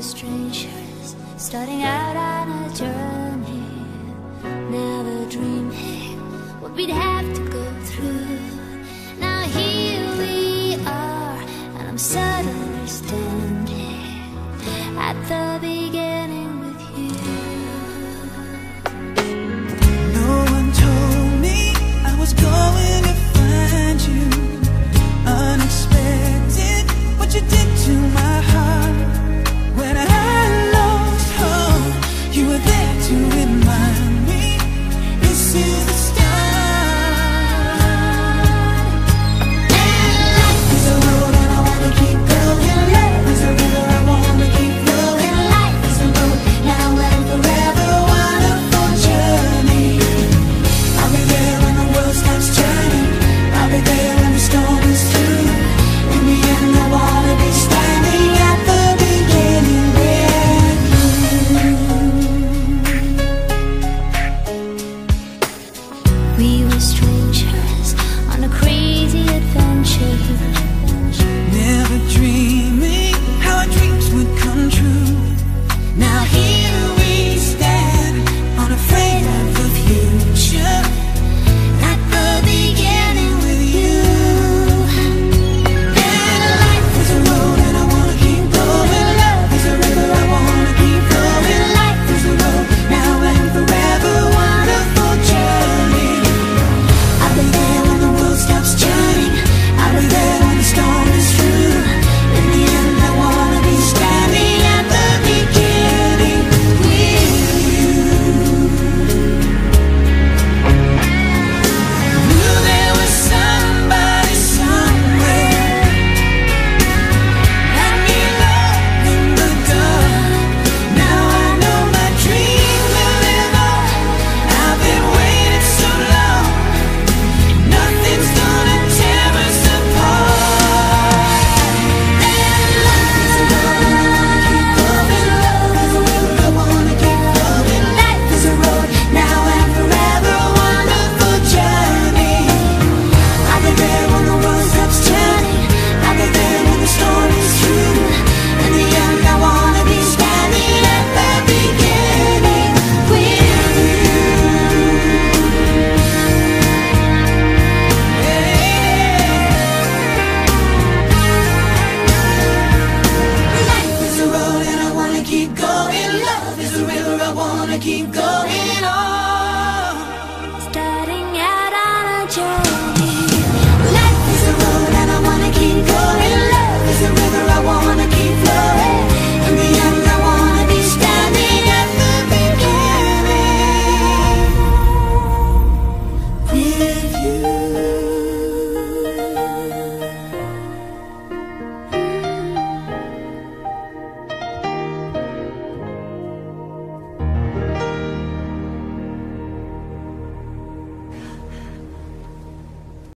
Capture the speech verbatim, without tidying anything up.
were strangers, starting out on a journey, never dreaming what we'd have to go through. Now here we are, and I'm suddenly standing at the beginning with you. No one told me I was going to find you. Unexpected, what you did to my heart. When I lost hope, you were there to remind me this is the start. And life is a road and I wanna keep going. Life is a river, I wanna keep flowing. Life is a road, now and forever, wonderful journey. I'll be there when the world stops turning. I'll be there when the storm is through. In the end, I wanna be standing at the beginning with you. We were strangers on a crazy adventure, Never dreaming how our dreams would come true. Now here we stand, unafraid of the future. At the beginning with you. And life is a road and I wanna keep going. Love is a river, I wanna keep flowing. Life is a road, now and forever, wonderful journey. I'll be there when the world stops turning. I'll be there when the storm is through. In the end, I wanna be standing at the beginning with you. Knew there was somebody somewhere. Let me love in the dark. Now I know my dream will live on. I've been waiting so long. Nothing's gonna tear us apart. And life is a road and I wanna keep going. Love is a river, I wanna keep flowing. Life is a road, now and forever, wonderful journey. I'll be there when the world stops turning. I'll be there when the storm is through. In the end, I wanna be standing at the beginning with you. Life is a road and I wanna keep going. Love is a river, I wanna keep going on.